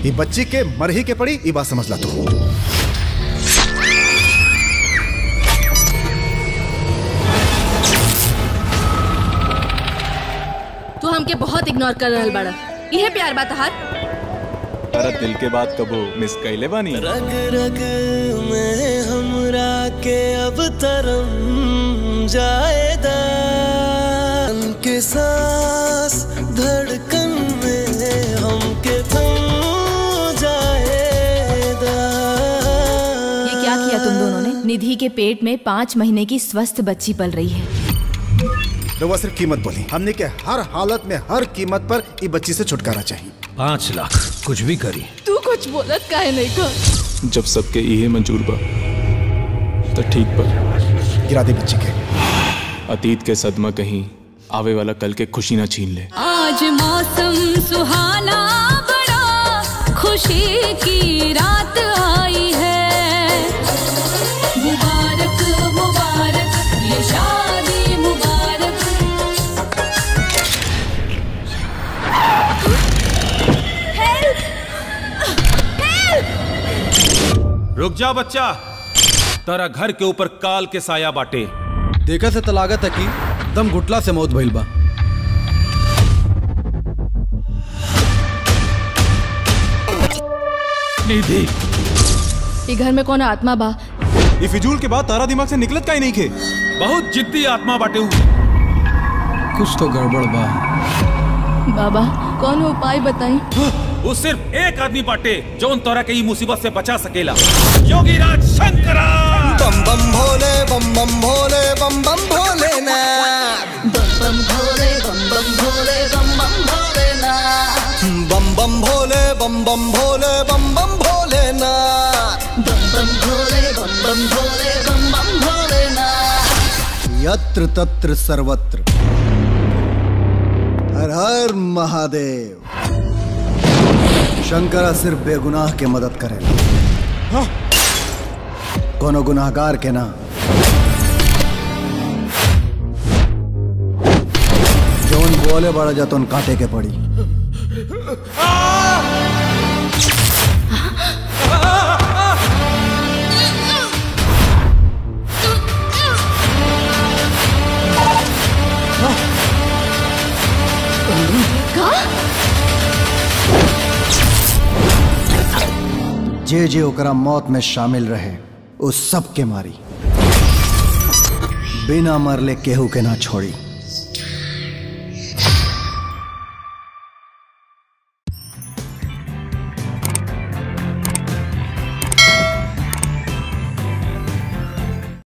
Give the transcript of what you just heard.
ये बच्ची के मर ही के पड़ी, ये बात समझ ला तू हमके बहुत इग्नोर कर रहल बाड़ा। यह प्यार बात हार। तारा दिल के बात कबो मिस कैले बानी। रग रग में हमरा के अब तरम जाएदा, के सांस धड़कन में हमके थम जाएदा। ये क्या किया तुम दोनों ने? निधि के पेट में 5 महीने की स्वस्थ बच्ची पल रही है। रउआ सिर्फ कीमत बोली, हमने के हर हालत में हर कीमत पर ये बच्ची से छुटकारा चाहिए। 5 लाख कुछ भी करी। तू कुछ बोलत काहे नहीं कर? जब सबके इहे मंजूर बा तो ठीक पर गिरा दे बच्ची के। अतीत के सदमा कहीं आवे वाला कल के खुशी ना छीन ले। आज मौसम सुहाना, बड़ा खुशी की रात आई है। मुबारक मुबारक ये शादी मुबारक। हेल्प! हेल्प! रुक जा बच्चा, तारा घर के ऊपर काल के साया बाटे। देखा से तलागत है कि दम घुटला से मौत भइल बा। निधि, ये घर में कौन आत्मा बा? ये फिजूल के बाद तारा दिमाग से निकलत काहे नहीं खे? बहुत जिद्दी आत्मा बाटे। कुछ तो गड़बड़ बा। बाबा कौन उपाय बताई? वो सिर्फ एक आदमी बाटे जौन तोरा के ई मुसीबत से बचा सकेला। योगीराज शंकरा। बम बम भोले बम बम भोले बम बम भोले ना। बम बम भोले बम बम भोले बम बम भोले ना। बम बम भोले बम बम भोले बम बम भोले ना। बम बम भोले बम बम भोले बम बम भोले ना। यत्र तत्र सर्वत्र हर हर महादेव। शंकरा सिर्फ बेगुनाह के मदद करे, कोनो गुनाहगार के ना। जौन बोले बड़ा जातोन काटे के पड़ी। जे जे ओकरा मौत में शामिल रहे उस सब के मारी, बिना मरले केहू के ना छोड़ी।